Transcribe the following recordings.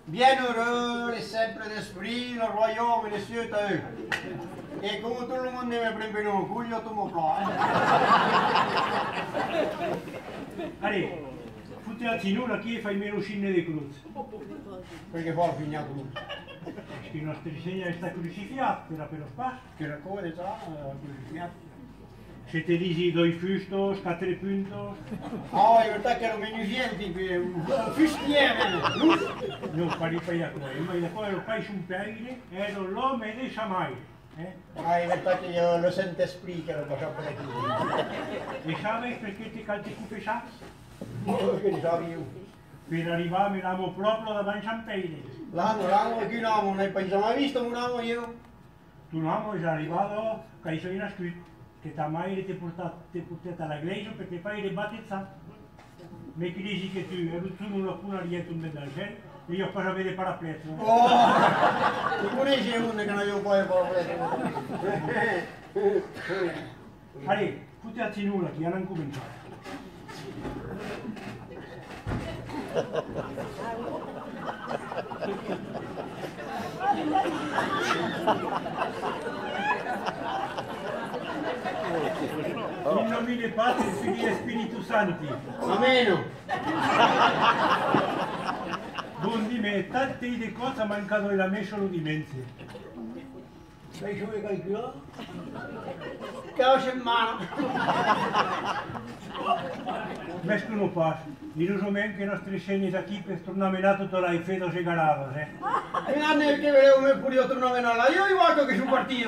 Bienheureux les simples d'esprit, le royaume et les cieux à eux. Et comme tout le monde me prend bien au cul, tout mon plan. Allez, foutez a Tino aquí e fai meno scinne di cruz. Perché fa il fignato? Perché il nostro segno sta crucifiato, era per lo spazio. Che raccoglie già, crucifiato. Se te dici 2 fustos, 4 puntos. Ah, in realtà che erano magnifienti, fustiere. Non pari poi a qua, ma da qua lo fai su un peine, ero l'uomo dei Samai. Ah, in realtà che io lo sento esprit che lo faccio per aquí. E sabes perché ti calci confessas? Che ne so io? Per arrivare a Milano proprio davanti a San Peine. L'anno, qui un uomo, non hai mai visto un uomo io? Tu un uomo è arrivato, che hai solo nascito, che ta mai ti portata alla iglesia perché poi eri battezzato. Mi crisi che tu non lo puoi arrivare un medaglia e io posso avere paraplezzo. Oh, tu conosci uno che non io poi paraplezzo. Allora, tutti a nulla, che hanno cominciato. In nomine Patri, Figli e Spiritu Santi. Ameno. Non di me, tante di cose mancano e la me solo dimensi. Sei su e calcolare? Calcio in mano. Questo non passa. Io so men che i nostri segni qui per tornare a tutto l'hai feto segarato, E non è che vedevo me pure io tornare a là. Io guardo che sono partito.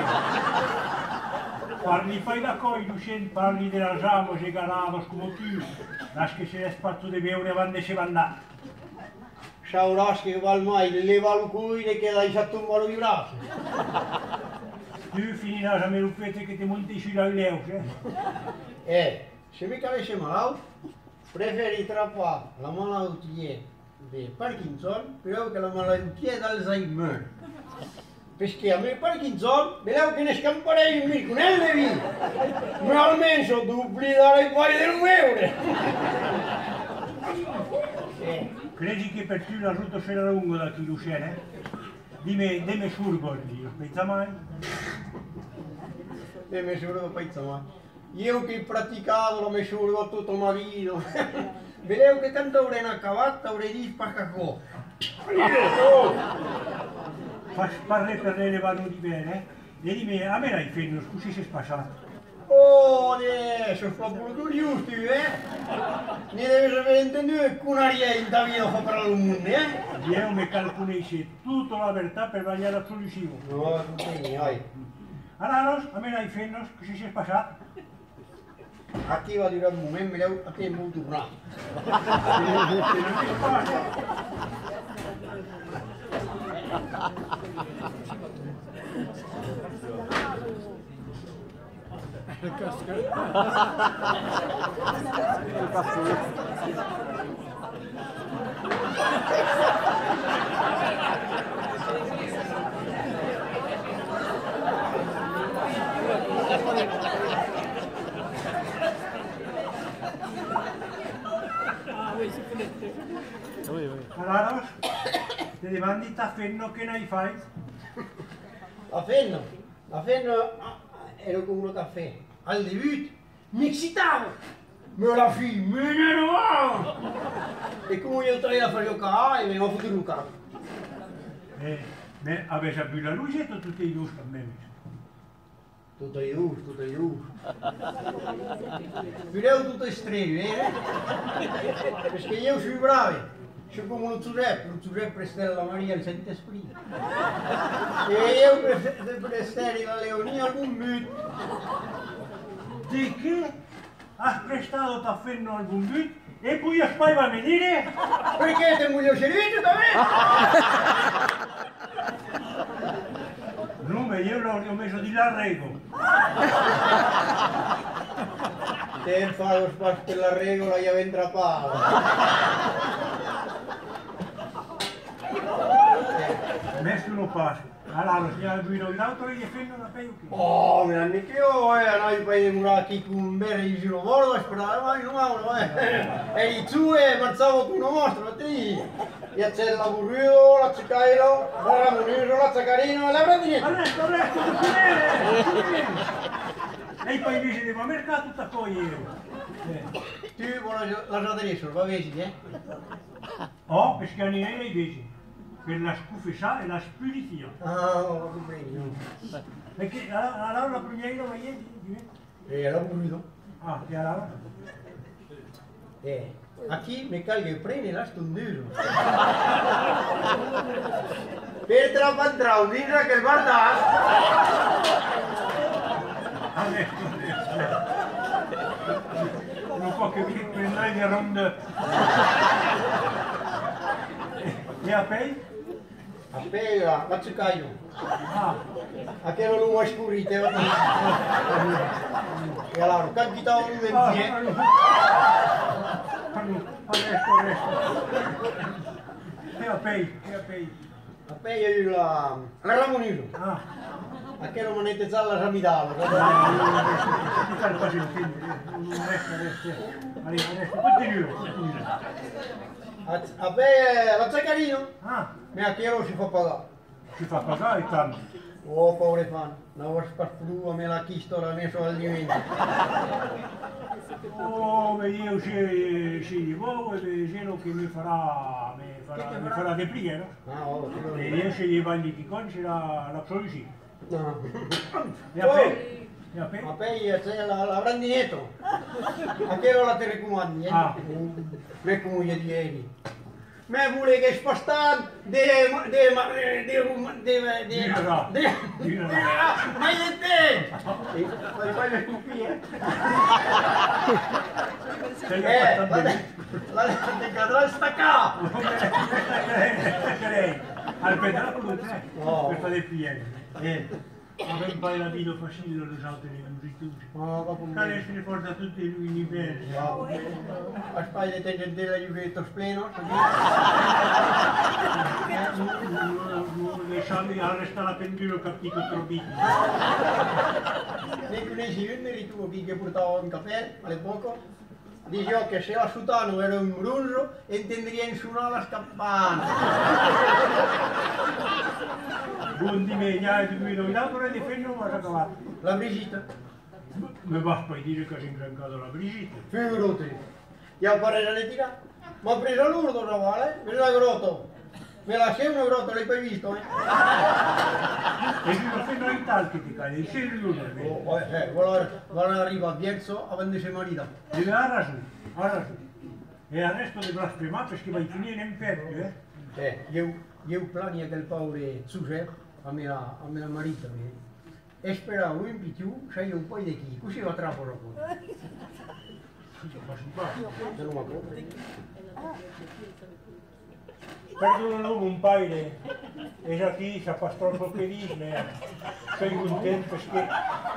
Parli fai da coi, Lucien, parli della Jamo, segarados come tu. Lasci che se ne spazzo di beure quando si va andare. Sauràs che val mai, leva il cuore che l'hai fatto un volo di braccio. Tu finirai a me un pezzo che ti monti su la leo, Se mi avesse malato, preferi trappare la malattia di Parkinson più che la malattia d'Alzheimer. Perché a me Parkinson, vedevo che ne scamperei in me con LV, ma almeno duplicherei il pari del euro. Credi che per te la ruta sarà lunga da chi Lucien, Dimmi surgo, io pensa mai? Dimmi surgo, pensa mai. Io che praticavo lo misurgo tutto il marino. Vedevo che tanto avrei una cavata, avrei di spaccacò. Parli per le vanno di bene, e dimmi, a me l'hai fatto, scusi se è spassato. Oh, adesso sono proprio giusto, Ne devi sapere intendere che una rienta via fa per il mondo, Io mi calcolisci tutta la verità per sbagliare assolusivo. No, non sei, vai. Allora, a me l'hai fatto, scusi se è spassato. A ti va a dire un momento, a te è molto bravo. Allora, ti demandi a Fenno che ne fai? A Fenno ero con uno caffè. Al debut mi excitavo, me la fille me nervavo. E come io traio a fare giocare, mi ho fatto giocare. Avete più la luce o tutti i giusti a me? Tutto giusto. Vedevo tutto estremo, Perché io sono bravo. Sono come lo Giuseppe Stella Maria il Santo Spirito. E io per stare la Leonia al buon Di che? Has prestato a Fenno al buon e poi a poi va a venire? Perché te voglio servizio da me? No, ma io l'ho messo di là rego. Te fa lo spazio per la regola e ventra palla. Nessuno passa. Allora, signora Guido, l'altro gli Fenno la fai o che? Oh, mi hanno detto io, noi poi murati con un bel giro volo, speravo, ma non, e tu, mazzavo con uno mostro, te. Ya c'è l'aburrido, la cicairo, la ramoniro, la zacarino e la brandinetta. Arresto, lei poi invece devo mercato tutta cogliere. Tu vuoi lasciare adesso, va bene, Oh, perché non è invece. Per la scuffesciare e la spulizia. Ah, ho compreso. Perché allora la prima va ieri? L'aburrido. Ah, che allora? Aquí me calga e prende la stondura. Per trapantrao, dice che il guardato. Adesso. Non può che prendere le ronde. E a pei? Appena, la cicaio. Ah, A che non lo vuoi scurite? E allora, capitavo un venzie. Adesso. E a pei? Appena la ramoniro. Ah. A che non manete già la ramidala. Adesso. Continua. A me la zacarino. Ah, Me a che si fa pagare. si fa pagare tanto. Oh, povero fan, non vuoi sparflua, me l'ha chiesto la mia alimento. Oh, io ci voglio e quello che mi farà de prie, no? Ah, oh, E io sceglievo gli che con c'era la soluzione. no. E a pe? E a pe? Ma poi c'è la brandinetto. A che ora la te raccomandi? Ah. Me come gli ieri. Me vuole che spostare ma è te! Poi le stupie. La cadrà staccato! Al pedale No. per fare il piede. Avem poi la vino facillo le altre lungiture. Care si riporta tutti i livelli. Aspetta, te della Juventus pleno. Lasciami arresta la pendolo capito troppo. Ne conosci uno di tu che portava un caffè all'epoca? Dicevo che se la sutano era un brunzo intenderia suonare la campana. Buon di me, gli altri qui non dato le difendo ma si cavato. La Brigitte? Mi va poi dire che si è ingrancato la Brigitte. Figurati. Io parere le tira. Ma ha preso l'urdo, no vale? Me l'ha grotto. Me la sei un grotto, l'hai poi visto, E dico fino in tal che ti cade, il cielo vuole arrivare a Bierzo a vendere marito. Deve ha ragione. E adesso dovrà spremare perché vai a finire in perdo, Io plania che il paure succede a me la marito. E speravo in più, c'è un po' di chi, così va troppo dopo. Non mi acuerdo. Perdono un paio e già qui si appastra un po' che dice, sono contento perché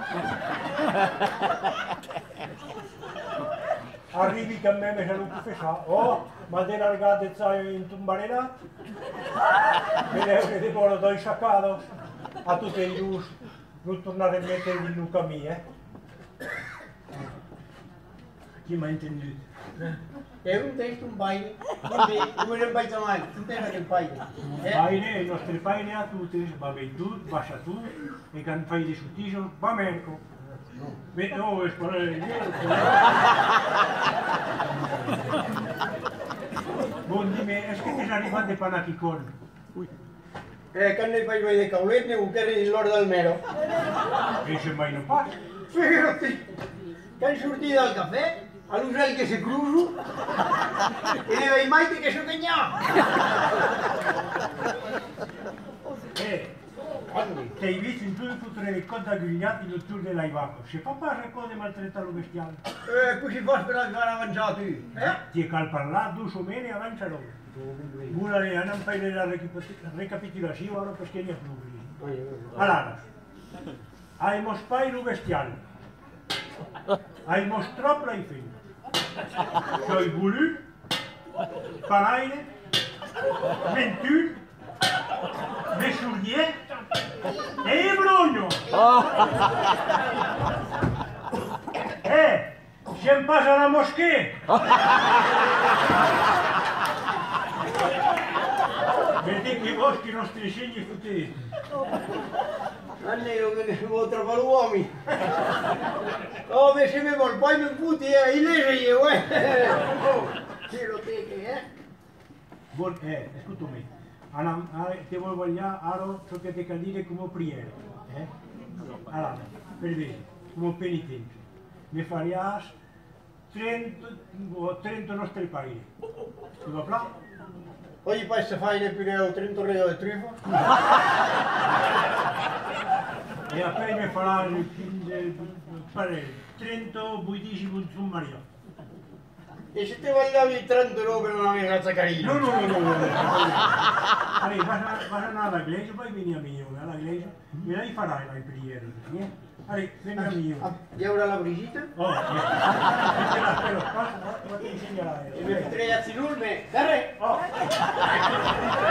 arrivi che a me mi sono confessato, oh, ma te largate in tumbarena? Vedevo che ti porto dai sciaccato, a tutti i giusti, non tornare a mettere in luca mia, Chi mi ha intenduto? È un testo, un baile, come non vai mai, un testo che un baile. Baile, i nostri baile a tutti, va bene tu, basta tu, e che fai di suttiso, va merco. No, è sparare il buon di me, è che ti arrivano dei panati con? Che ne fai vedere caulette, un carro di loro del mero. E se mai non passa? Figurati, che hai sortito dal caffè? All'usare che si cruzo e ne vai mai che si cagna. Ti hai visto in tutte le conti aggiugliati notturni dell'Aivaco? Se fa fare cose maltrattare lo bestiale. Così fa per arrivare avanzato. Ti è cal parlare, tu su me ne avanzano. Una non fai la recapitolazione perché ne è più. Allora, hai mostrato lo bestiale. Hai mostrato la figlia. Tu hai voulu, pareil, mentu, mes souliers et Bruno. J'aime pas à la mosquée. Vedi che vostri nostri scegli tutti. Anne io che devo trovare uomini. Oh, mi si vedo il poi mi puti, il legge io, Sì, lo te, Ascoltami, te vuoi vogliare, aro, ciò che ti can dire come priere, Allora, per dire, come penitente, mi farías 30 nostri paesi. Ti va bene? Poi poi se fai le più 30 euro di truffa? E poi mi farà 30 buitici con su Maria. E se ti vogliamo 30 euro per una ragazza carina? No. Allora, vas a andare alla iglesia, poi vieni a mio, alla iglesia, me la farai la preghiera. Allora, vieni a mio. E ora la Brigitte? Oh, però, ti insegnerai. E mi ragazzi l'urme, dare! Oh!